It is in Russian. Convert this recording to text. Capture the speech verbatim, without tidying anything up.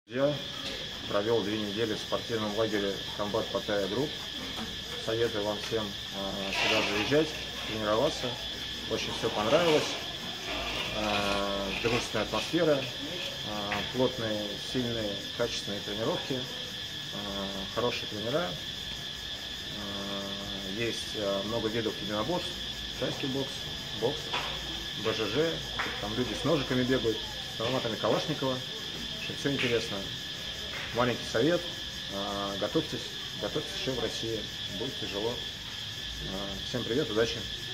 Я провел две недели в спортивном лагере Комбат Паттайя Групп. Советую вам всем э, сюда заезжать, тренироваться. Очень все понравилось. Э, дружественная атмосфера, э, плотные, сильные, качественные тренировки, э, хорошие тренера. Э, есть э, много видов единоборств, тайский бокс, бокс, БЖЖ. Там люди с ножиками бегают, с автоматами Калашникова. Все интересно. Маленький совет. Готовьтесь. Готовьтесь еще в России. Будет тяжело. Всем привет, удачи.